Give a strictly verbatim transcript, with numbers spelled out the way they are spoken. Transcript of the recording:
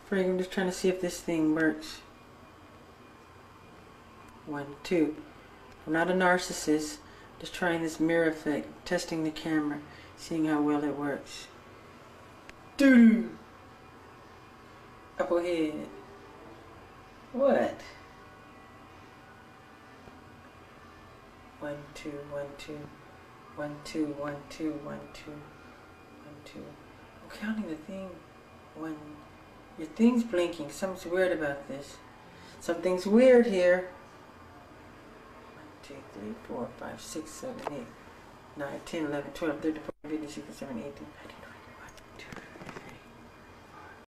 I'm just trying to see if this thing works. One, two. I'm not a narcissist. Just trying this mirror effect, testing the camera, seeing how well it works. Doo-doo! Apple head. What? One, two, one, two. One, two, one, two, one, two. One, two. I'm counting the thing. One. Your thing's blinking. Something's weird about this. Something's weird here. One, two, three, four, five, six, seven, eight, nine, ten, eleven, twelve, thirteen, fourteen, fifteen, sixteen, seventeen, eighteen, nineteen.